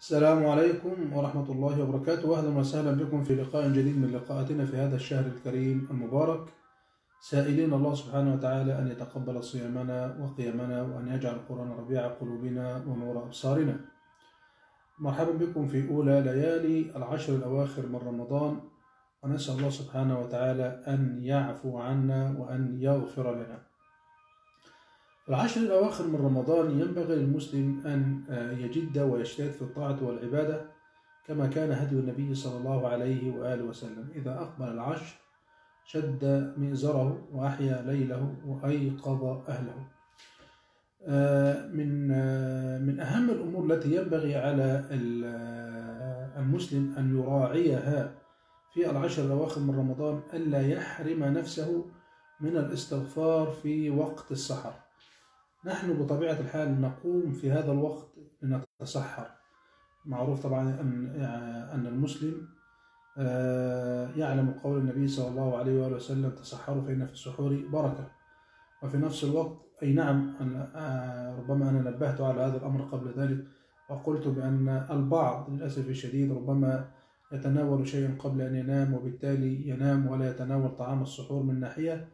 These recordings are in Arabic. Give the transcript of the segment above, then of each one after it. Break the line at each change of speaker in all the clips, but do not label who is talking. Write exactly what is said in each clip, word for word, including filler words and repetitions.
السلام عليكم ورحمة الله وبركاته، وأهلا وسهلا بكم في لقاء جديد من لقاءاتنا في هذا الشهر الكريم المبارك، سائلين الله سبحانه وتعالى أن يتقبل صيامنا وقيامنا وأن يجعل القرآن ربيع قلوبنا ونور أبصارنا. مرحبا بكم في أولى ليالي العشر الأواخر من رمضان، ونسأل الله سبحانه وتعالى أن يعفو عنا وأن يغفر لنا. العشر الأواخر من رمضان ينبغي للمسلم أن يجد ويجتهد في الطاعة والعبادة كما كان هدي النبي صلى الله عليه وآله وسلم. إذا أقبل العشر شد مئزره وأحيا ليله وأيقظ أهله. من من أهم الأمور التي ينبغي على المسلم أن يراعيها في العشر الأواخر من رمضان ألا يحرم نفسه من الاستغفار في وقت السحر. نحن بطبيعة الحال نقوم في هذا الوقت لنتسحر. معروف طبعا أن أن المسلم يعلم قول النبي صلى الله عليه وآله وسلم: تسحروا فإن في السحور بركة. وفي نفس الوقت أي نعم، ربما أنا نبهت على هذا الأمر قبل ذلك وقلت بأن البعض للأسف الشديد ربما يتناول شيئا قبل أن ينام، وبالتالي ينام ولا يتناول طعام السحور من ناحية،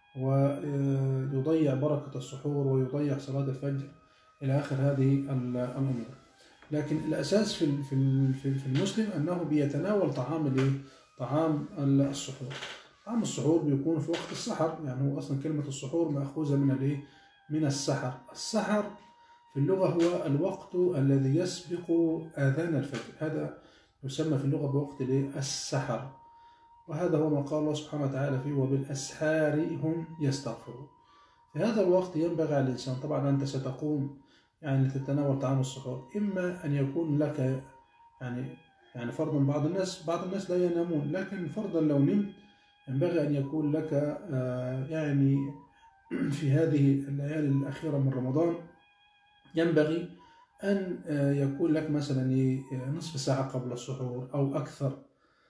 ويضيع بركة السحور ويضيع صلاة الفجر إلى آخر هذه الأمور. لكن الأساس في في المسلم أنه بيتناول طعام طعام السحور. طعام السحور بيكون في وقت السحر، يعني هو أصلا كلمة السحور مأخوذة من الايه؟ من السحر. السحر في اللغة هو الوقت الذي يسبق آذان الفجر، هذا يسمى في اللغة بوقت السحر، وهذا هو ما قال الله سبحانه وتعالى فيه: وبالأسحار هم يستغفرون. في هذا الوقت ينبغي على الإنسان، طبعا أنت ستقوم يعني تتناول طعام السحور، إما أن يكون لك يعني يعني فرضا بعض الناس بعض الناس لا ينامون، لكن فرضا لو نمت ينبغي أن يكون لك يعني في هذه الليالي الأخيرة من رمضان ينبغي أن يكون لك مثلا نصف ساعة قبل السحور أو أكثر،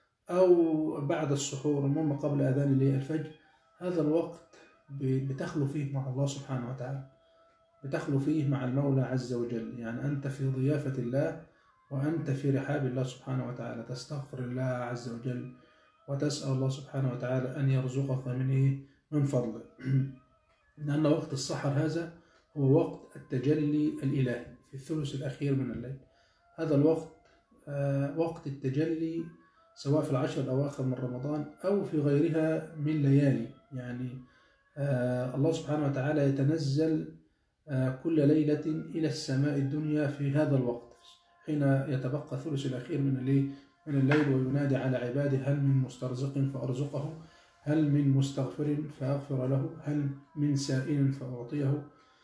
أو بعد السحور، المهم قبل أذان الفجر. هذا الوقت بتخلو فيه مع الله سبحانه وتعالى، بتخلو فيه مع المولى عز وجل، يعني أنت في ضيافة الله وأنت في رحاب الله سبحانه وتعالى، تستغفر الله عز وجل وتسأل الله سبحانه وتعالى أن يرزقك من إيه؟ من فضله. لأن وقت السحر هذا هو وقت التجلي الإلهي في الثلث الأخير من الليل. هذا الوقت آه وقت التجلي، سواء في العشر الأواخر من رمضان أو في غيرها من ليالي. يعني آه الله سبحانه وتعالى يتنزل آه كل ليلة إلى السماء الدنيا في هذا الوقت، حين يتبقى الثلث الأخير من الليل من الليل وينادي على عباده: هل من مسترزق فأرزقه، هل من مستغفر فأغفر له، هل من سائل فأعطيه.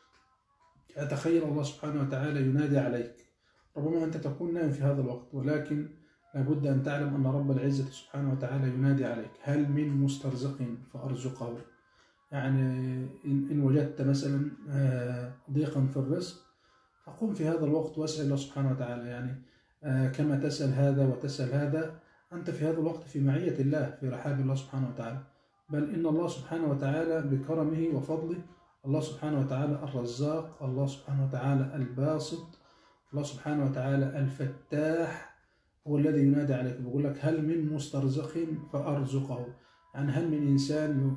أتخيل الله سبحانه وتعالى ينادي عليك. ربما أنت تكون نائم في هذا الوقت، ولكن لابد أن تعلم أن رب العزة سبحانه وتعالى ينادي عليك: هل من مسترزق فأرزقه. يعني إن وجدت مثلا ضيقا في الرزق فقم في هذا الوقت واسأل الله سبحانه وتعالى. يعني كما تسأل هذا وتسأل هذا، أنت في هذا الوقت في معية الله، في رحاب الله سبحانه وتعالى. بل إن الله سبحانه وتعالى بكرمه وفضله، الله سبحانه وتعالى الرزاق، الله سبحانه وتعالى الباسط، الله سبحانه وتعالى الفتاح، هو الذي ينادي عليك، بيقول لك: هل من مسترزق فأرزقه. يعني هل من إنسان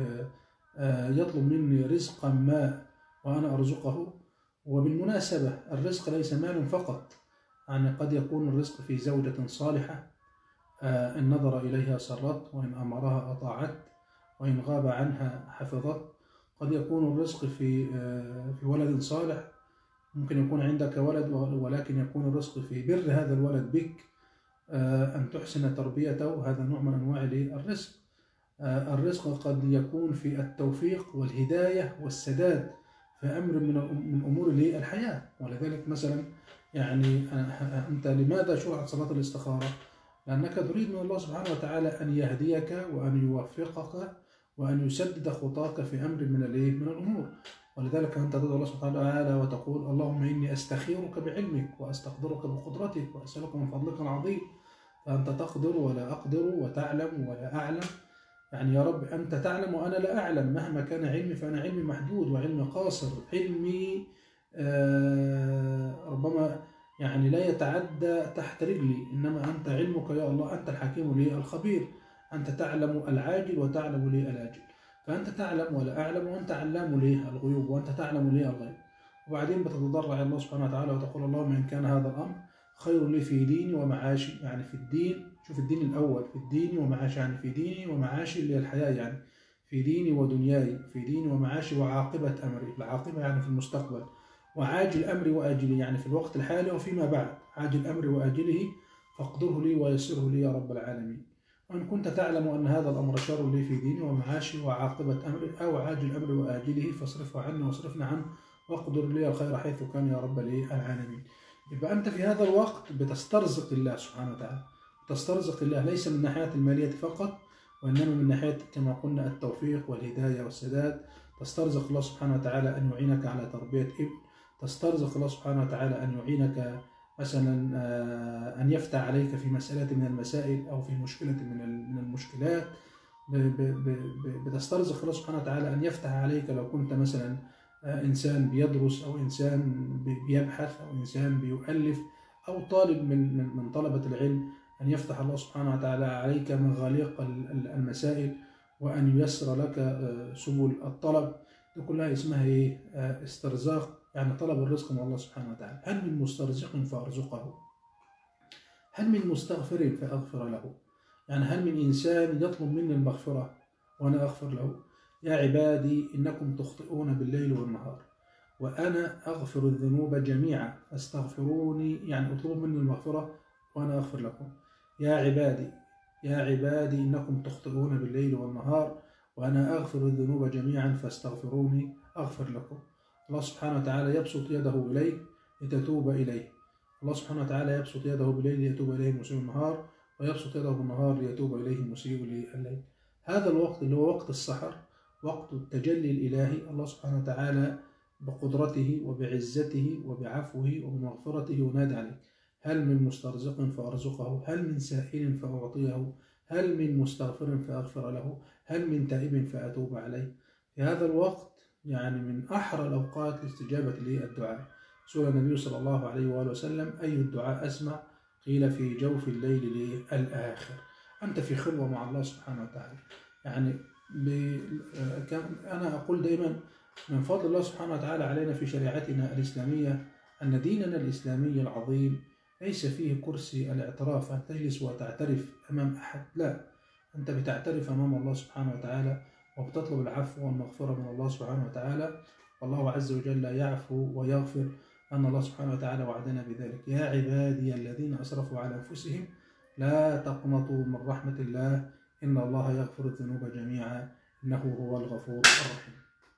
يطلب مني رزقا ما وأنا أرزقه. وبالمناسبة الرزق ليس مال فقط، يعني قد يكون الرزق في زوجة صالحة إن نظر إليها سرت، وإن أمرها أطاعت، وإن غاب عنها حفظت. قد يكون الرزق في في ولد صالح، ممكن يكون عندك ولد ولكن يكون الرزق في بر هذا الولد بك، أن تحسن تربيته، هذا نوع من أنواع الرزق. الرزق قد يكون في التوفيق والهداية والسداد في أمر من أمور الحياة. ولذلك مثلا يعني أنت لماذا شرعت صلاة الاستخارة؟ لأنك تريد من الله سبحانه وتعالى أن يهديك وأن يوفقك وأن يسدد خطاك في أمر من من الأمور. ولذلك أنت تدعو الله سبحانه وتعالى وتقول: اللهم إني أستخيرك بعلمك وأستقدرك بقدرتك وأسألك من فضلك العظيم، فأنت تقدر ولا أقدر وتعلم ولا أعلم. يعني يا رب أنت تعلم وأنا لا أعلم، مهما كان علمي فأنا علمي محدود وعلمي قاصر. علمي آه ربما يعني لا يتعدى تحت رجلي، إنما أنت علمك يا الله، أنت الحكيم لي الخبير، أنت تعلم العاجل وتعلم لي الآجل، فأنت تعلم ولا أعلم، وأنت علام لي الغيوب وأنت تعلم لي الغيب. وبعدين بتتضرع الله سبحانه وتعالى وتقول اللهم إن كان هذا الأمر خير لي في ديني ومعاشي، يعني في الدين، شوف الدين الأول، في الدين ومعاشي، يعني في ديني ومعاشي اللي هي الحياة، يعني في ديني ودنياي، في ديني ومعاشي وعاقبة أمري، العاقبة يعني في المستقبل، وعاجل أمري وآجله يعني في الوقت الحالي وفيما بعد، عاجل أمري وآجله فاقدره لي ويسره لي يا رب العالمين. وإن كنت تعلم أن هذا الأمر شر لي في ديني ومعاشي وعاقبة أمري أو عاجل أمري وآجله فاصرفه عني واصرفنا عنه واقدر لي الخير حيث كان يا رب العالمين. يبقى أنت في هذا الوقت بتسترزق الله سبحانه وتعالى، تسترزق الله ليس من ناحية المالية فقط، وإنما من ناحية كما قلنا التوفيق والهداية والسداد. تسترزق الله سبحانه وتعالى أن يعينك على تربية ابن، تسترزق الله سبحانه وتعالى أن يعينك مثلا أن يفتح عليك في مسألة من المسائل أو في مشكلة من المشكلات، بتسترزق الله سبحانه وتعالى أن يفتح عليك لو كنت مثلا إنسان بيدرس أو إنسان بيبحث أو إنسان بيؤلف أو طالب من من طلبة العلم، أن يفتح الله سبحانه وتعالى عليك مغاليق المسائل وأن ييسر لك سبل الطلب. دي كلها اسمها إيه؟ استرزاق، يعني طلب الرزق من الله سبحانه وتعالى. هل من مسترزق فأرزقه؟ هل من مستغفر فأغفر له؟ يعني هل من إنسان يطلب مني المغفرة وأنا أغفر له؟ يا عبادي إنكم تخطئون بالليل والنهار وأنا أغفر الذنوب جميعا فاستغفروني، يعني اطلبوا مني المغفرة وأنا أغفر لكم. يا عبادي يا عبادي إنكم تخطئون بالليل والنهار وأنا أغفر الذنوب جميعا فاستغفروني أغفر لكم. الله سبحانه وتعالى يبسط يده إليك لتتوب إليه، الله سبحانه وتعالى يبسط يده بالليل ليتوب إليه مسيء النهار، ويبسط يده بالنهار ليتوب إليه مسيء الليل. هذا الوقت اللي هو وقت السحر، وقت التجلي الإلهي، الله سبحانه وتعالى بقدرته وبعزته وبعفوه وبمغفرته ينادي عليك. هل من مسترزق فأرزقه؟ هل من سائل فأعطيه؟ هل من مستغفر فأغفر له؟ هل من تائب فأتوب عليه؟ في هذا الوقت يعني من أحرى الأوقات لاستجابة للدعاء. سئل النبي صلى الله عليه وآله وسلم أي الدعاء أسمع؟ قيل في جوف الليل الآخر. أنت في خلوة مع الله سبحانه وتعالى. يعني أنا أقول دائما من فضل الله سبحانه وتعالى علينا في شريعتنا الإسلامية أن ديننا الإسلامي العظيم ليس فيه كرسي الاعتراف، أن تجلس وتعترف أمام أحد، لا، أنت بتعترف أمام الله سبحانه وتعالى وبتطلب العفو والمغفرة من الله سبحانه وتعالى، والله عز وجل يعفو ويغفر، أن الله سبحانه وتعالى وعدنا بذلك. يا عبادي الذين أسرفوا على أنفسهم لا تقنطوا من رحمة الله إن الله يغفر الذنوب جميعا إنه هو الغفور الرحيم.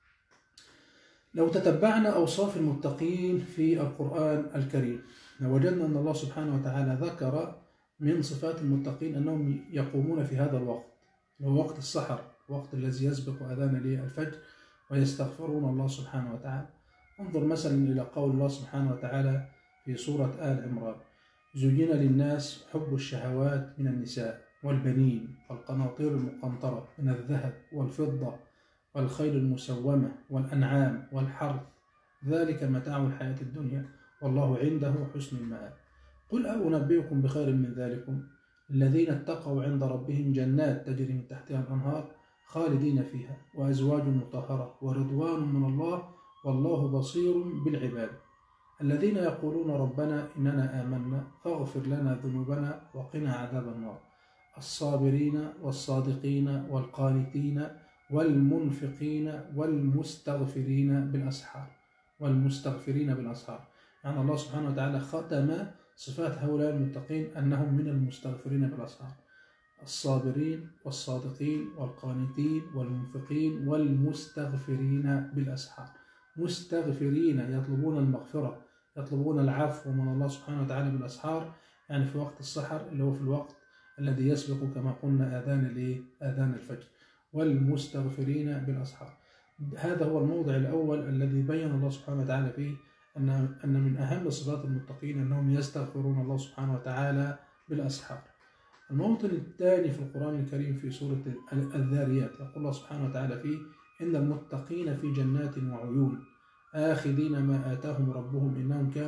لو تتبعنا أوصاف المتقين في القرآن الكريم لوجدنا أن الله سبحانه وتعالى ذكر من صفات المتقين أنهم يقومون في هذا الوقت، هو وقت السحر، الوقت الذي يسبق أذان الفجر، ويستغفرون الله سبحانه وتعالى. انظر مثلا إلى قول الله سبحانه وتعالى في سورة آل عمران: زين للناس حب الشهوات من النساء والبنين والقناطير المقنطرة من الذهب والفضة والخيل المسومة والأنعام والحرث ذلك متاع الحياة الدنيا والله عنده حسن المآب. قل أنبئكم بخير من ذلكم الذين اتقوا عند ربهم جنات تجري من تحتها الأنهار خالدين فيها وأزواج مطهرة ورضوان من الله والله بصير بالعباد الذين يقولون ربنا إننا آمنا فاغفر لنا ذنوبنا وقنا عذاب النار الصابرين والصادقين والقانتين والمنفقين والمستغفرين بالأسحار والمستغفرين بالأسحار. يعني الله سبحانه وتعالى ختم صفات هؤلاء المتقين أنهم من المستغفرين بالأسحار: الصابرين والصادقين والقانتين والمنفقين والمستغفرين بالأسحار. مستغفرين يطلبون المغفرة، يطلبون العفو من الله سبحانه وتعالى بالأسحار، يعني في وقت السحر اللي هو في الوقت الذي يسبق كما قلنا آذان آذان الفجر. والمستغفرين بالأسحار، هذا هو الموضع الأول الذي بين الله سبحانه وتعالى فيه أن أن من أهم صفات المتقين أنهم يستغفرون الله سبحانه وتعالى بالأسحار. الموطن الثاني في القرآن الكريم في سورة الذاريات يقول الله سبحانه وتعالى فيه: إن المتقين في جنات وعيون آخذين ما آتاهم ربهم إنهم كانوا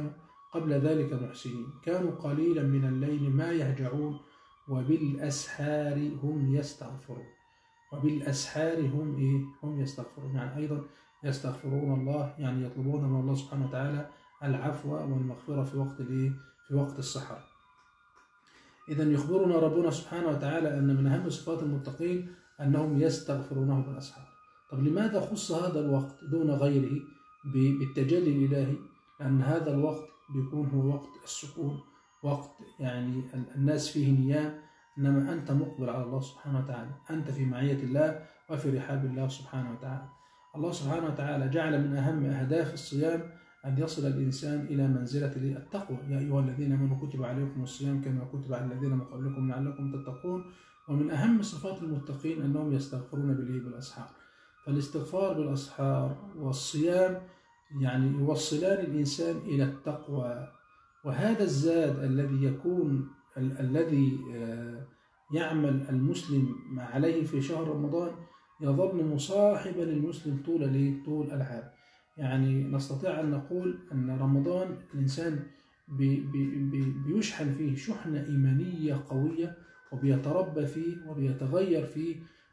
قبل ذلك محسنين كانوا قليلا من الليل ما يهجعون وبالأسحار هم يستغفرون. وبالأسحار هم إيه؟ هم يستغفرون، يعني أيضا يستغفرون الله، يعني يطلبون من الله سبحانه وتعالى العفو والمغفرة في وقت الإيه؟ في وقت السحر. إذا يخبرنا ربنا سبحانه وتعالى أن من أهم صفات المتقين أنهم يستغفرونه بالأسحار. طب لماذا خص هذا الوقت دون غيره بالتجلي الإلهي؟ لأن هذا الوقت بيكون هو وقت السكون، وقت يعني الناس فيه نيام، إنما أنت مقبل على الله سبحانه وتعالى، أنت في معية الله وفي رحاب الله سبحانه وتعالى. الله سبحانه وتعالى جعل من أهم أهداف الصيام أن يصل الإنسان إلى منزلة التقوى. يا أيها الذين آمنوا كتب عليكم الصيام كما كتب على الذين من قبلكم لعلكم تتقون. ومن أهم صفات المتقين أنهم يستغفرون بالأسحار. فالاستغفار بالأسحار والصيام يعني يوصلان الإنسان إلى التقوى. وهذا الزاد الذي يكون ال الذي يعمل المسلم عليه في شهر رمضان يظل مصاحبا للمسلم طول طول العام. يعني نستطيع أن نقول أن رمضان الإنسان بي بي بيشحن فيه شحنة إيمانية قوية، وبيتربى فيه وبيتغير فيه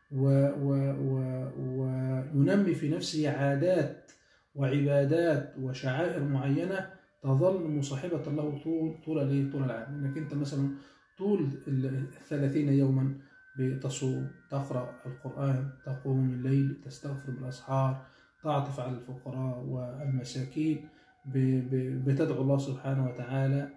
وينمي في نفسه عادات وعبادات وشعائر معينة تظل مصاحبة له طول طول طول العام. إنك أنت مثلا طول الثلاثين يوما بتصوم، تقرأ القرآن، تقوم الليل، تستغفر بالأسحار، تعطف على الفقراء والمساكين، بتدعو الله سبحانه وتعالى،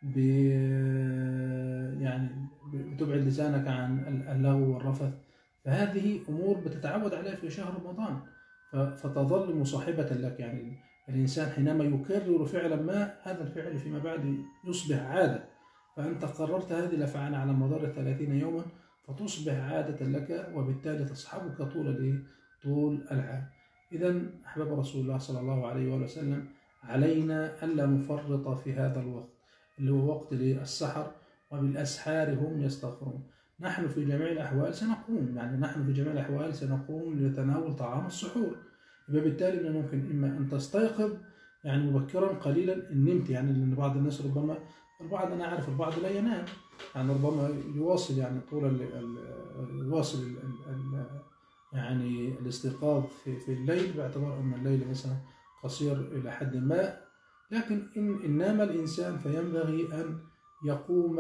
يعني بتبعد لسانك عن اللغو والرفث. فهذه أمور بتتعود عليها في شهر رمضان فتظل مصاحبة لك. يعني الإنسان حينما يكرر فعلا ما، هذا الفعل فيما بعد يصبح عادة. فأنت قررت هذه الأفعال على مدار الثلاثين يوما فتصبح عادة لك، وبالتالي تصحبك طول طول العام. إذا أحباب رسول الله صلى الله عليه وسلم، علينا ألا نفرط في هذا الوقت اللي هو وقت السحر. وبالأسحار هم يستغفرون. نحن في جميع الأحوال سنقوم، يعني نحن في جميع الأحوال سنقوم لتناول طعام السحور. فبالتالي من ممكن إما أن تستيقظ يعني مبكرا قليلا إن نمت، يعني لأن بعض الناس ربما البعض أنا أعرف البعض لا ينام، يعني ربما يواصل يعني طول ال ال يواصل ال ال يعني الاستيقاظ في, في الليل، باعتبار أن الليل مثلا قصير إلى حد ما. لكن إن, إن نام الإنسان فينبغي أن يقوم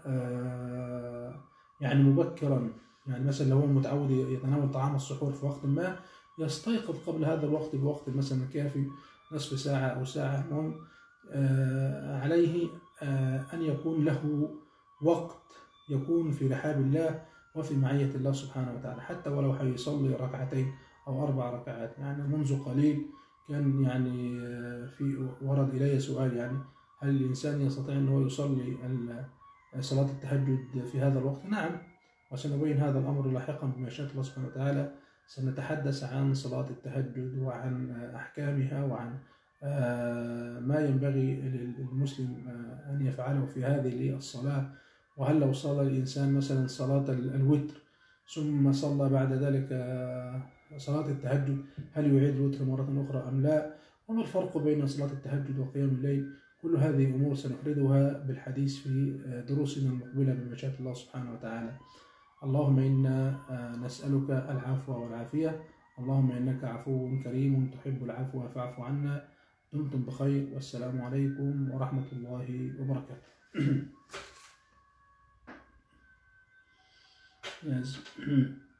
يعني مبكرا. يعني مثلا لو هو متعود يتناول طعام السحور في وقت ما، يستيقظ قبل هذا الوقت بوقت مثلا كافي، نصف ساعة أو ساعة. المهم عليه أن يكون له وقت يكون في رحاب الله وفي معية الله سبحانه وتعالى، حتى ولو هيصلي ركعتين أو أربع ركعات. يعني منذ قليل كان يعني في ورد إلي سؤال، يعني هل الإنسان يستطيع أن هو يصلي صلاة التهجد في هذا الوقت؟ نعم، وسنبين هذا الأمر لاحقا بمشيئة الله سبحانه وتعالى. سنتحدث عن صلاة التهجد وعن أحكامها وعن ما ينبغي للمسلم أن يفعله في هذه الصلاة. وهل لو صلى الإنسان مثلا صلاة الوتر ثم صلى بعد ذلك صلاة التهجد، هل يعيد الوتر مرة أخرى أم لا؟ وما الفرق بين صلاة التهجد وقيام الليل؟ كل هذه أمور سنفردها بالحديث في دروسنا المقبلة بمشيئة الله سبحانه وتعالى. اللهم إنا نسألك العفو والعافية. اللهم إنك عفو كريم تحب العفو فاعف عنا. دمتم بخير، والسلام عليكم ورحمة الله وبركاته. Yes.